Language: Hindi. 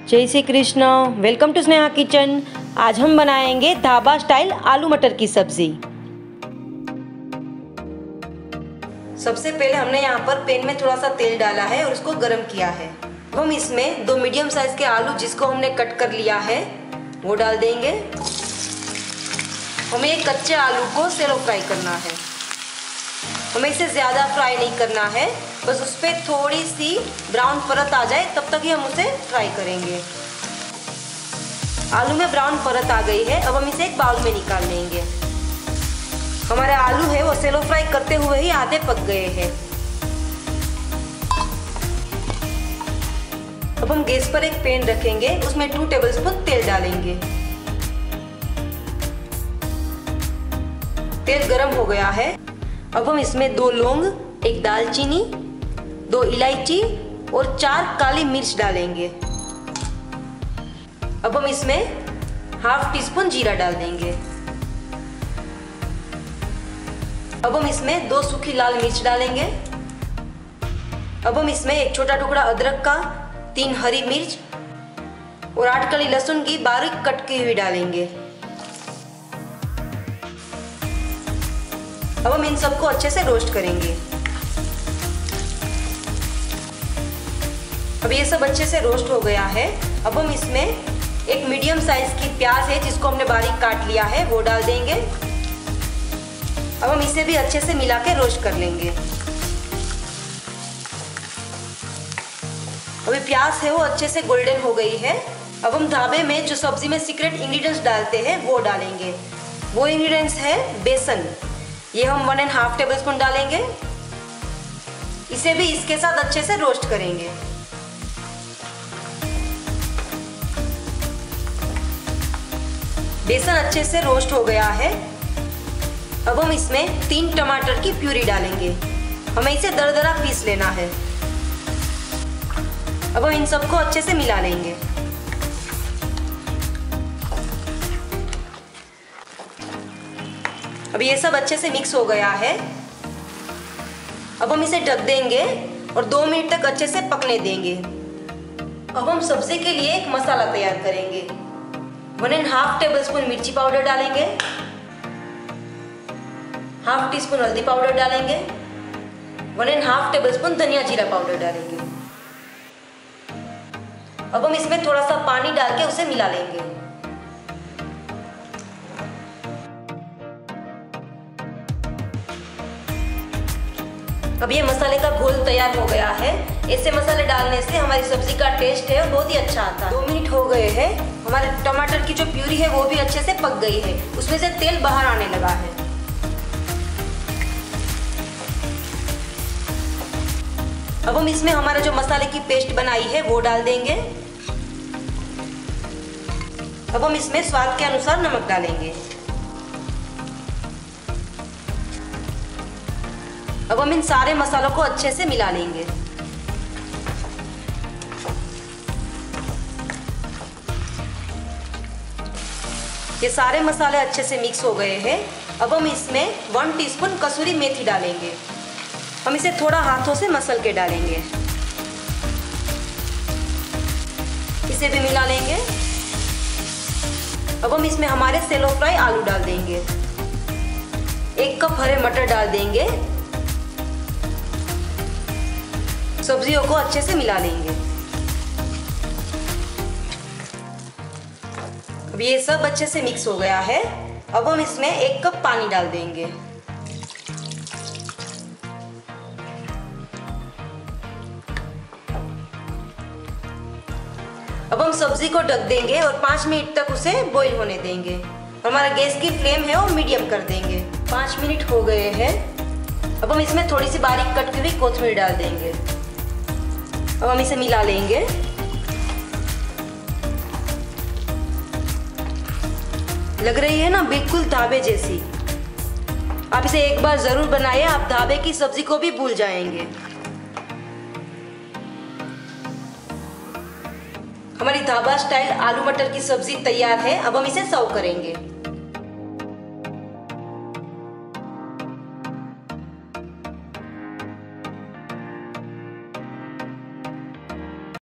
जय Shri Krishna. Welcome to Sneha kitchen. आज हम बनाएंगे ढाबा स्टाइल आलू मटर की सब्जी। सबसे पहले हमने यहाँ पर पैन में थोड़ा सा तेल डाला है और उसको गर्म किया है। हम इसमें 2 मीडियम साइज के आलू जिसको हमने कट कर लिया है वो डाल देंगे। हमें एक कच्चे आलू को सेलो फ्राई करना है। हमें इसे ज़्यादा फ्राई नहीं करना है, बस उस पर थोड़ी सी ब्राउन परत आ जाए तब तक ही हम उसे फ्राई करेंगे। आलू में ब्राउन परत आ गई है, अब हम इसे एक बाउल में निकाल लेंगे। हमारे आलू है वो सेलो फ्राई करते हुए ही आधे पक गए हैं। अब हम गैस पर एक पैन रखेंगे, उसमें 2 टेबलस्पून तेल डालेंगे। तेल गरम हो गया है। अब हम इसमें 2 लौंग, 1 दालचीनी, 2 इलायची और 4 काली मिर्च डालेंगे। अब हम इसमें ½ टीस्पून जीरा डाल देंगे। अब हम इसमें 2 सूखी लाल मिर्च डालेंगे। अब हम इसमें 1 छोटा टुकड़ा अदरक का, 3 हरी मिर्च और 8 कली लहसुन की बारीक कट की हुई डालेंगे। अब हम इन सबको अच्छे से रोस्ट करेंगे। अब ये सब अच्छे से रोस्ट हो गया है। अब हम इसमें एक मीडियम साइज की प्याज है जिसको हमने बारीक काट लिया है वो डाल देंगे। अब हम इसे भी अच्छे से मिला के रोस्ट कर लेंगे। अभी प्याज है वो अच्छे से गोल्डन हो गई है। अब हम ढाबे में जो सब्जी में सीक्रेट इंग्रेडिएंट्स डालते हैं वो डालेंगे। वो इंग्रेडिएंट्स है बेसन। ये हम 1½ टेबलस्पून डालेंगे। इसे भी इसके साथ अच्छे से रोस्ट करेंगे। बेसन अच्छे से रोस्ट हो गया है। अब हम इसमें 3 टमाटर की प्यूरी डालेंगे। हमें इसे दरदरा पीस लेना है। अब हम इन सबको अच्छे से मिला लेंगे। अब ये सब अच्छे से मिक्स हो गया है। अब हम इसे ढक देंगे और 2 मिनट तक अच्छे से पकने देंगे। अब हम सब्जी के लिए एक मसाला तैयार करेंगे। 1½ टेबलस्पून मिर्ची पाउडर डालेंगे, ½ टीस्पून हल्दी पाउडर डालेंगे, 1½ टेबलस्पून धनिया जीरा पाउडर डालेंगे। अब हम इसमें थोड़ा सा पानी डाल के उसे मिला लेंगे। अब ये मसाले का घोल तैयार हो गया है। ऐसे मसाले डालने से हमारी सब्जी का टेस्ट है बहुत ही अच्छा आता है। 2 मिनट हो गए हैं। हमारे टमाटर की जो प्यूरी है वो भी अच्छे से पक गई है। उसमें से तेल बाहर आने लगा है। अब हम इसमें हमारा जो मसाले की पेस्ट बनाई है वो डाल देंगे। अब हम इसमें स्वाद के अनुसार नमक डालेंगे। अब हम इन सारे मसालों को अच्छे से मिला लेंगे। ये सारे मसाले अच्छे से मिक्स हो गए हैं। अब हम इसमें 1 टीस्पून कसूरी मेथी डालेंगे। हम इसे थोड़ा हाथों से मसल के डालेंगे। इसे भी मिला लेंगे। अब हम इसमें हमारे सेलो फ्राई आलू डाल देंगे। 1 कप हरे मटर डाल देंगे। सब्जियों को अच्छे से मिला लेंगे। अब ये सब अच्छे से मिक्स हो गया है। अब हम इसमें 1 कप पानी डाल देंगे। अब हम सब्जी को ढक देंगे और 5 मिनट तक उसे बॉईल होने देंगे। और हमारा गैस की फ्लेम है वो मीडियम कर देंगे। 5 मिनट हो गए हैं। अब हम इसमें थोड़ी सी बारीक कट की हुई कोथिंबीर डाल देंगे। अब हम इसे मिला लेंगे। लग रही है ना बिल्कुल ढाबे जैसी। आप इसे एक बार जरूर बनाइए, आप ढाबे की सब्जी को भी भूल जाएंगे। हमारी ढाबा स्टाइल आलू मटर की सब्जी तैयार है। अब हम इसे सर्व करेंगे।